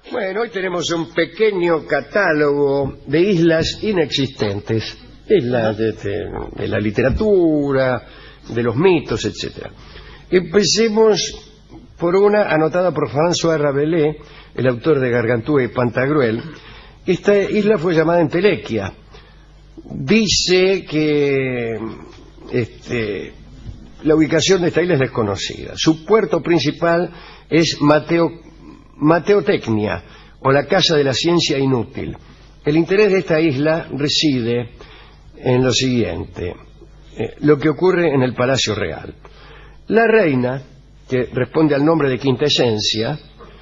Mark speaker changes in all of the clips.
Speaker 1: Bueno, hoy tenemos un pequeño catálogo de islas inexistentes, islas de la literatura, de los mitos, etcétera. Empecemos por una anotada por François Rabelais, el autor de Gargantúa y Pantagruel. Esta isla fue llamada Entelequia. Dice que la ubicación de esta isla es desconocida. Su puerto principal es Mateotecnia, o la Casa de la Ciencia Inútil. El interés de esta isla reside en lo siguiente, lo que ocurre en el Palacio Real. La reina, que responde al nombre de Quintesencia,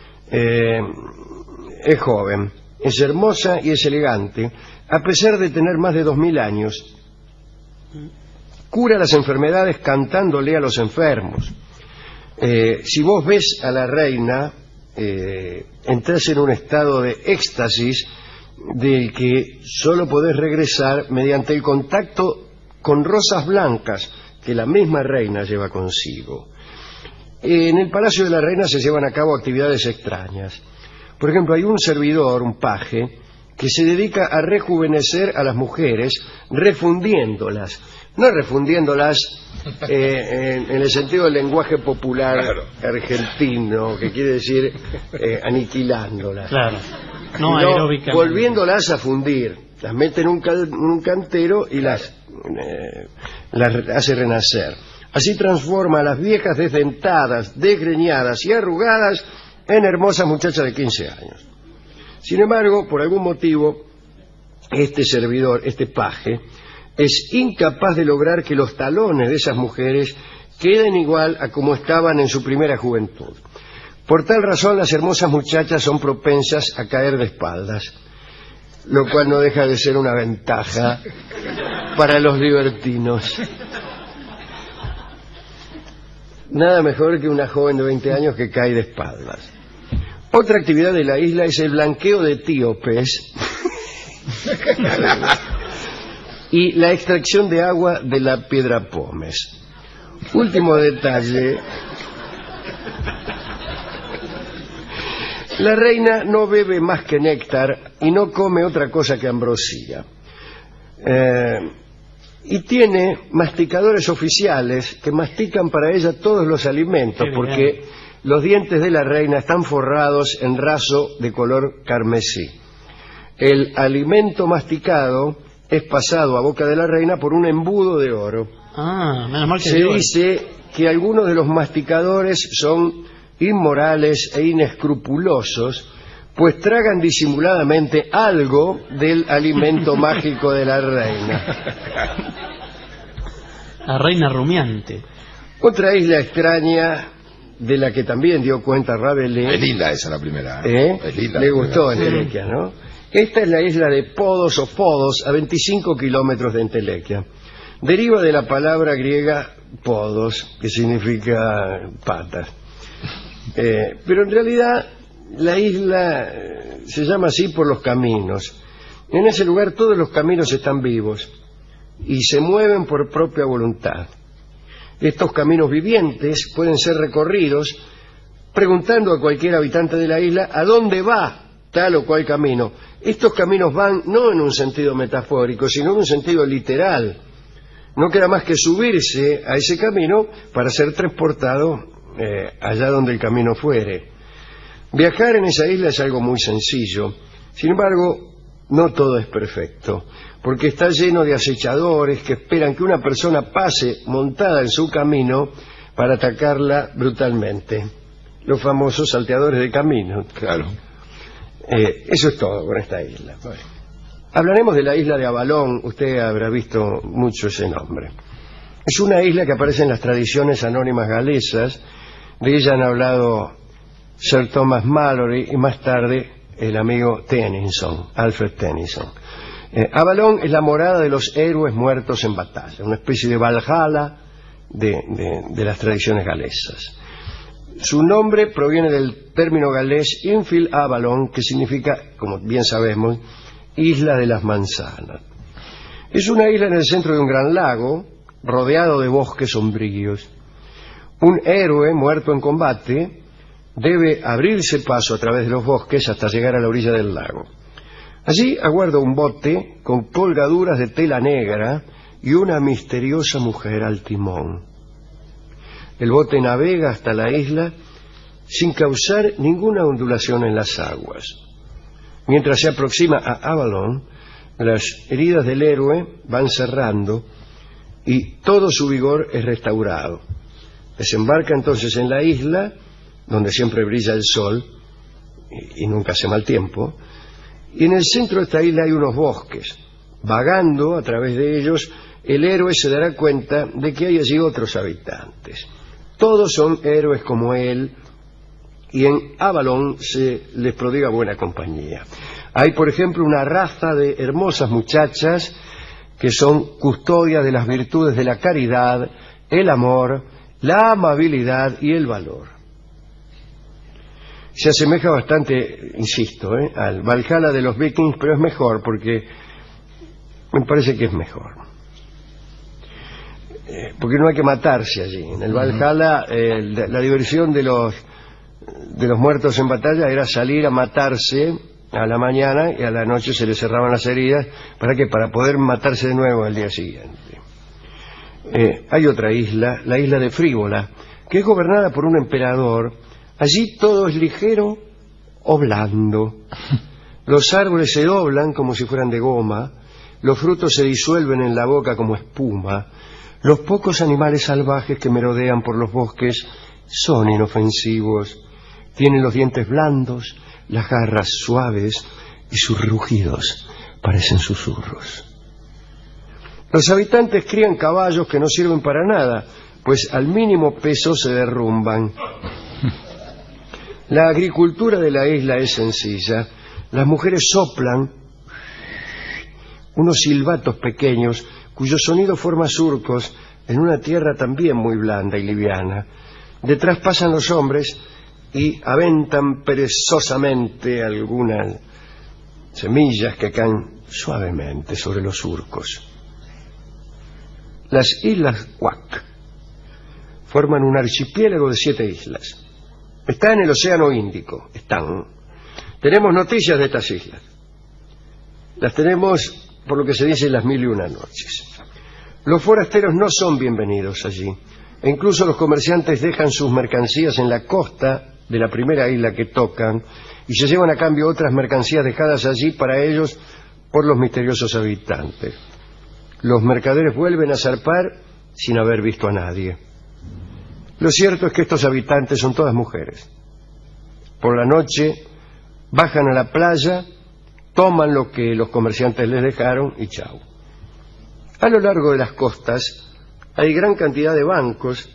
Speaker 1: es joven, es hermosa y es elegante, a pesar de tener más de 2000 años. Cura las enfermedades cantándole a los enfermos. Si vos ves a la reina, entras en un estado de éxtasis del que solo podés regresar mediante el contacto con rosas blancas que la misma reina lleva consigo. En el Palacio de la Reina se llevan a cabo actividades extrañas. Por ejemplo, hay un servidor, un paje, que se dedica a rejuvenecer a las mujeres refundiéndolas. No refundiéndolas en el sentido del lenguaje popular argentino, que quiere decir aniquilándolas.
Speaker 2: Claro. No
Speaker 1: aeróbicamente. Volviéndolas a fundir. Las mete en un cantero y las hace renacer. Así transforma a las viejas desdentadas, desgreñadas y arrugadas en hermosas muchachas de 15 años. Sin embargo, por algún motivo, este servidor, este paje, es incapaz de lograr que los talones de esas mujeres queden igual a como estaban en su primera juventud. Por tal razón, las hermosas muchachas son propensas a caer de espaldas, lo cual no deja de ser una ventaja para los libertinos. Nada mejor que una joven de 20 años que cae de espaldas. Otra actividad de la isla es el blanqueo de etíopes y la extracción de agua de la piedra pómez. Último detalle: la reina no bebe más que néctar y no come otra cosa que ambrosía. Y tiene masticadores oficiales que mastican para ella todos los alimentos, porque los dientes de la reina están forrados en raso de color carmesí. El alimento masticado es pasado a boca de la reina por un embudo de oro.
Speaker 2: Menos mal que
Speaker 1: se dice que algunos de los masticadores son inmorales e inescrupulosos, pues tragan disimuladamente algo del alimento mágico de la reina.
Speaker 2: La reina rumiante.
Speaker 1: Otra isla extraña de la que también dio cuenta Rabelais.
Speaker 3: Es linda esa la primera.
Speaker 1: Es linda. Le gustó Entelequia, ¿no? Esta es la isla de Podos o Fodos, a 25 kilómetros de Entelequia. Deriva de la palabra griega podos, que significa patas. Pero en realidad la isla se llama así por los caminos. En ese lugar todos los caminos están vivos y se mueven por propia voluntad. Estos caminos vivientes pueden ser recorridos preguntando a cualquier habitante de la isla a dónde va tal o cual camino. Estos caminos van no en un sentido metafórico, sino en un sentido literal. No queda más que subirse a ese camino para ser transportado allá donde el camino fuere. Viajar en esa isla es algo muy sencillo. Sin embargo, no todo es perfecto, porque está lleno de acechadores que esperan que una persona pase montada en su camino para atacarla brutalmente. Los famosos salteadores de camino.
Speaker 3: Claro.
Speaker 1: Eso es todo con esta isla. Hablaremos de la isla de Avalón. Usted habrá visto mucho ese nombre. Es una isla que aparece en las tradiciones anónimas galesas. De ella han hablado Sir Thomas Malory y más tarde el amigo Tennyson, Alfred Tennyson. Avalón es la morada de los héroes muertos en batalla, una especie de Valhalla de las tradiciones galesas. Su nombre proviene del término galés Infil Avalon, que significa, como bien sabemos, isla de las manzanas. Es una isla en el centro de un gran lago, rodeado de bosques sombríos. Un héroe muerto en combate debe abrirse paso a través de los bosques hasta llegar a la orilla del lago. Allí aguarda un bote con colgaduras de tela negra y una misteriosa mujer al timón. El bote navega hasta la isla sin causar ninguna ondulación en las aguas. Mientras se aproxima a Avalon, las heridas del héroe van cerrando y todo su vigor es restaurado. Desembarca entonces en la isla, donde siempre brilla el sol y nunca hace mal tiempo, y en el centro de esta isla hay unos bosques. Vagando a través de ellos, el héroe se dará cuenta de que hay allí otros habitantes. Todos son héroes como él, y en Avalon se les prodiga buena compañía. Hay, por ejemplo, una raza de hermosas muchachas que son custodias de las virtudes de la caridad, el amor, la amabilidad y el valor. Se asemeja bastante, insisto, al Valhalla de los Vikings, pero es mejor porque me parece que es mejor. Porque no hay que matarse allí. En el Valhalla la diversión de los muertos en batalla era salir a matarse a la mañana y a la noche se les cerraban las heridas. ¿Para qué? Para poder matarse de nuevo al día siguiente. Hay otra isla, la isla de Frívola, que es gobernada por un emperador. Allí todo es ligero o blando. Los árboles se doblan como si fueran de goma, los frutos se disuelven en la boca como espuma. Los pocos animales salvajes que merodean por los bosques son inofensivos. Tienen los dientes blandos, las garras suaves y sus rugidos parecen susurros. Los habitantes crían caballos que no sirven para nada, pues al mínimo peso se derrumban. La agricultura de la isla es sencilla. Las mujeres soplan unos silbatos pequeños cuyo sonido forma surcos en una tierra también muy blanda y liviana. Detrás pasan los hombres y aventan perezosamente algunas semillas que caen suavemente sobre los surcos. Las islas Kwak forman un archipiélago de 7 islas. Está en el Océano Índico. Tenemos noticias de estas islas. Las tenemos por lo que se dice en las 1001 noches. Los forasteros no son bienvenidos allí. E incluso los comerciantes dejan sus mercancías en la costa de la primera isla que tocan y se llevan a cambio otras mercancías dejadas allí para ellos por los misteriosos habitantes. Los mercaderes vuelven a zarpar sin haber visto a nadie. Lo cierto es que estos habitantes son todas mujeres. Por la noche bajan a la playa, toman lo que los comerciantes les dejaron y chau. A lo largo de las costas hay gran cantidad de bancos,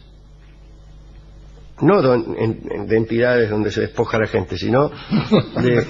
Speaker 1: no de entidades donde se despoja a la gente, sino de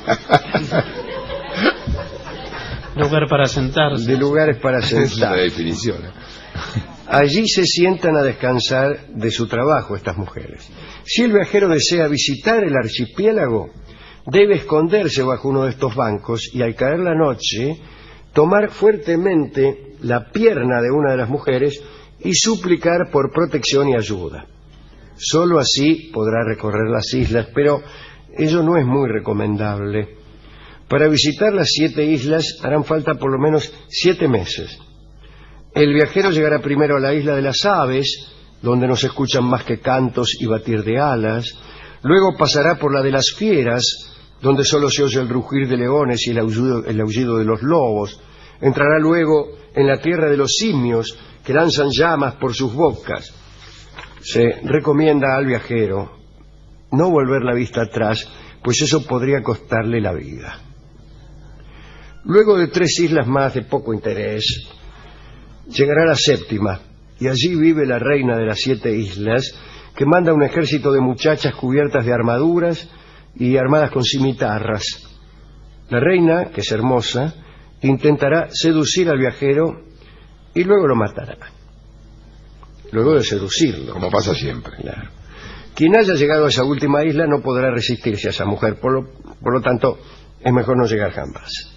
Speaker 2: lugar para sentarse.
Speaker 1: De lugares para sentarse.
Speaker 3: Es una definición.
Speaker 1: Allí se sientan a descansar de su trabajo estas mujeres. Si el viajero desea visitar el archipiélago, debe esconderse bajo uno de estos bancos y al caer la noche, tomar fuertemente la pierna de una de las mujeres y suplicar por protección y ayuda. Solo así podrá recorrer las islas, pero ello no es muy recomendable. Para visitar las 7 islas harán falta por lo menos 7 meses. El viajero llegará primero a la isla de las aves, donde no se escuchan más que cantos y batir de alas. Luego pasará por la de las fieras, donde solo se oye el rugir de leones y el aullido de los lobos. Entrará luego en la tierra de los simios, que lanzan llamas por sus bocas. Se recomienda al viajero no volver la vista atrás, pues eso podría costarle la vida. Luego de 3 islas más de poco interés, llegará la 7ª, y allí vive la reina de las 7 islas, que manda un ejército de muchachas cubiertas de armaduras y armadas con cimitarras. La reina, que es hermosa, intentará seducir al viajero y luego lo matará. Luego de seducirlo.
Speaker 3: Como pasa siempre.
Speaker 1: Claro. Quien haya llegado a esa última isla no podrá resistirse a esa mujer, por lo tanto, es mejor no llegar jamás.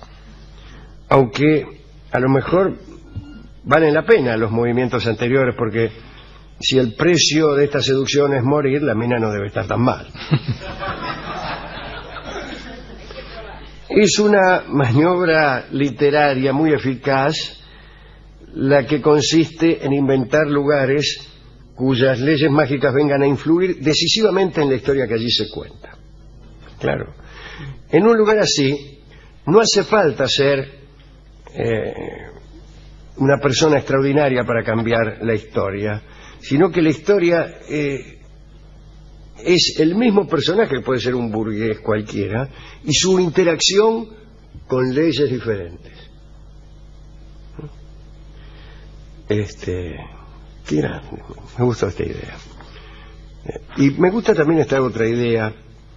Speaker 1: Aunque a lo mejor valen la pena los movimientos anteriores, porque si el precio de esta seducción es morir, la mina no debe estar tan mal. Es una maniobra literaria muy eficaz la que consiste en inventar lugares cuyas leyes mágicas vengan a influir decisivamente en la historia que allí se cuenta. Claro. En un lugar así, no hace falta ser una persona extraordinaria para cambiar la historia, sino que la historia es el mismo personaje, puede ser un burgués cualquiera, y su interacción con leyes diferentes. Me gusta esta idea. Y me gusta también esta otra idea.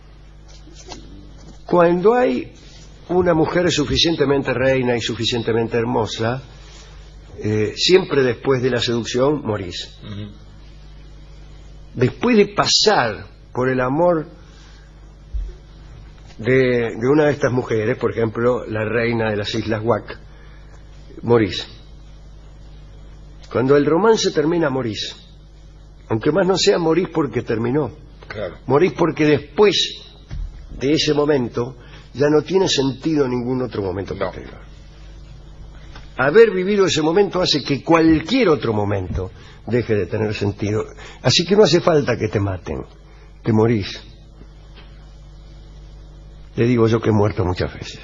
Speaker 1: Cuando hay una mujer suficientemente reina y suficientemente hermosa, siempre después de la seducción morís. Después de pasar por el amor de una de estas mujeres, por ejemplo, la reina de las Islas Wak, morís. Cuando el romance termina, morís. Aunque más no sea, morís porque terminó.
Speaker 3: Claro.
Speaker 1: Morís porque después de ese momento ya no tiene sentido ningún otro momento posterior. Haber vivido ese momento hace que cualquier otro momento deje de tener sentido. Así que no hace falta que te maten, te morís. Le digo yo que he muerto muchas veces.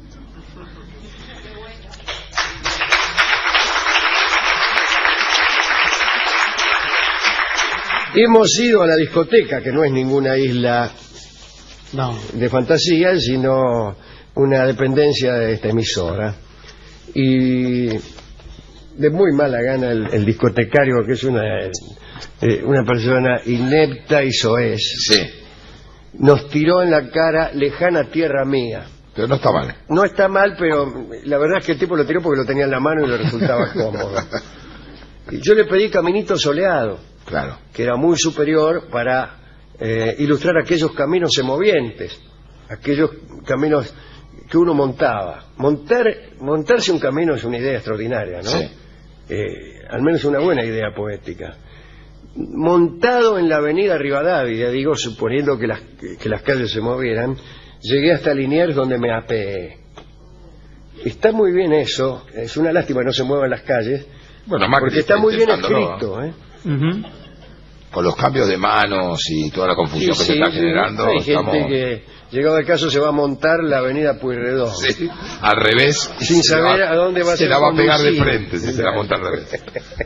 Speaker 1: Hemos ido a la discoteca, que no es ninguna isla de fantasía, sino una dependencia de esta emisora. Y de muy mala gana el discotecario, que es una persona inepta y soez,
Speaker 3: sí,
Speaker 1: nos tiró en la cara Lejana Tierra Mía.
Speaker 3: Pero no está mal.
Speaker 1: No está mal, pero la verdad es que el tipo lo tiró porque lo tenía en la mano y le resultaba cómodo. Y yo le pedí Caminito Soleado,
Speaker 3: claro,
Speaker 1: que era muy superior para ilustrar aquellos caminos semovientes, aquellos caminos que uno montaba. Montarse un camino es una idea extraordinaria, ¿no?
Speaker 3: Sí.
Speaker 1: Al menos una buena idea poética. Montado en la avenida Rivadavia, digo, suponiendo que las calles se movieran, llegué hasta Liniers, donde me apeé. Está muy bien eso, es una lástima que no se muevan las calles,
Speaker 3: bueno, Macri
Speaker 1: porque está muy bien
Speaker 3: intentándolo,
Speaker 1: escrito,
Speaker 3: Con los cambios de manos y toda la confusión que se está generando.
Speaker 1: Hay gente que, llegado el caso, se va a montar la avenida Pueyrredón.
Speaker 3: Sí, al revés.
Speaker 1: Sin saber a dónde va a ser.
Speaker 3: Se la va a pegar de
Speaker 1: conducido.
Speaker 3: frente si se la monta al revés.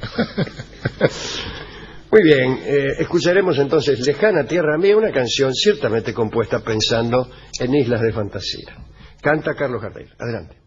Speaker 1: Muy bien, escucharemos entonces Lejana Tierra Mía, una canción ciertamente compuesta pensando en islas de fantasía. Canta Carlos Gardel. Adelante.